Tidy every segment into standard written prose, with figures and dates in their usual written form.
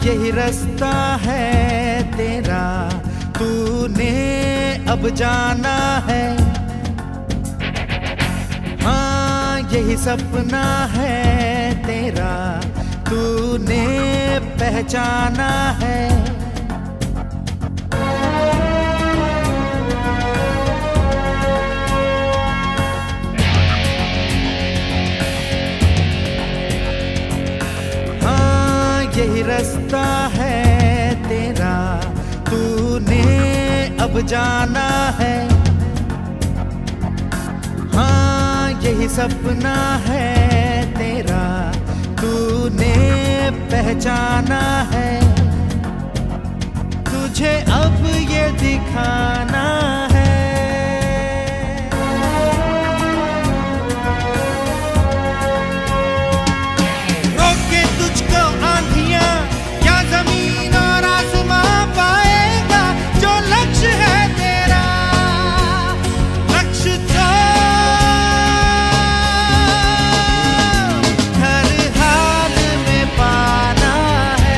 यही रास्ता है तेरा, तूने अब जाना है। हाँ यही सपना है तेरा, तूने पहचाना है। यही रास्ता है तेरा, तूने अब जाना है। हाँ यही सपना है तेरा, तूने पहचाना है। तुझे अब ये दिखाना है। रोके तुझको आंधियां या जमीन और आसमां पाएगा, जो लक्ष्य है तेरा, लक्ष्य तो हर हाल में पाना है।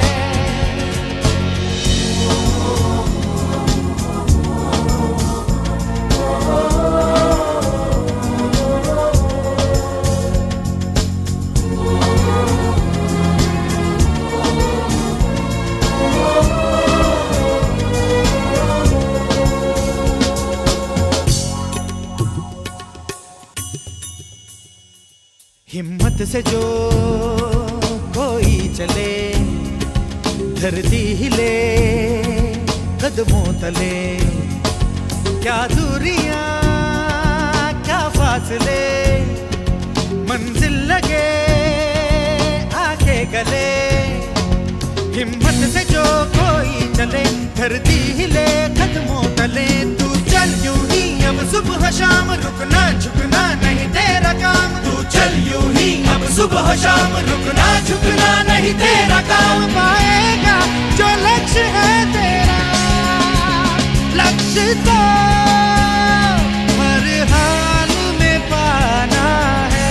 हिम्मत से जो कोई चले, धरती हिले कदमों तले। क्या दूरियां क्या फासले, मंजिल लगे आके गले। हिम्मत से जो कोई चले, धरती हिले कदमों तले। तू चल यूं ही अब सुबह शाम, रुकना झुकना नहीं तेरा काम। तू चल यूं ही अब सुबह शाम, रुकना झुकना नहीं तेरा काम। पाएगा जो लक्ष्य है तेरा, लक्ष्य तो हर हाल में पाना है।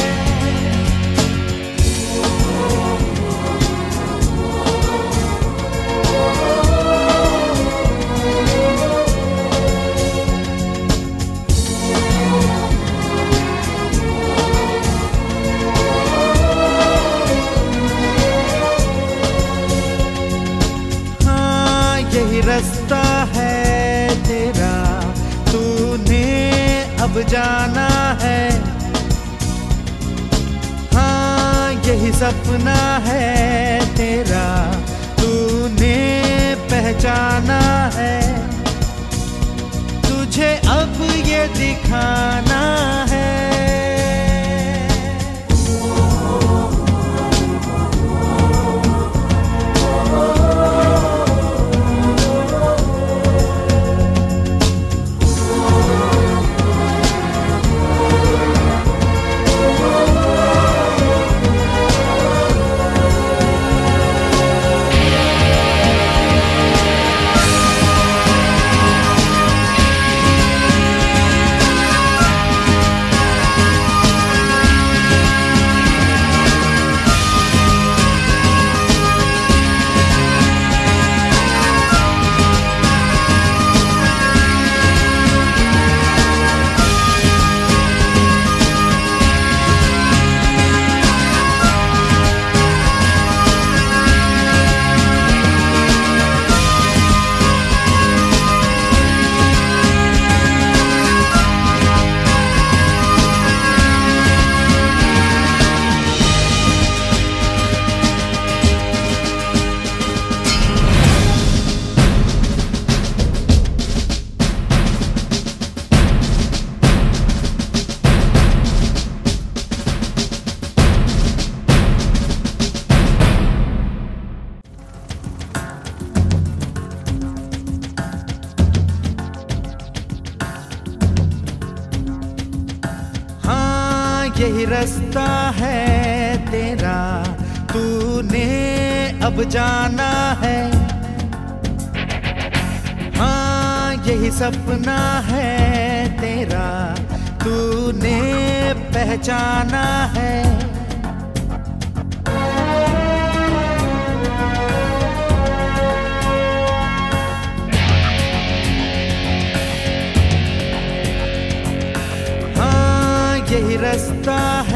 यही रास्ता है तेरा, तूने अब जाना है। हाँ यही सपना है तेरा, तूने पहचाना है। तुझे अब ये दिखाना है। यही रास्ता है तेरा, तूने अब जाना है। हाँ यही सपना है तेरा, तूने पहचाना है। रास्ता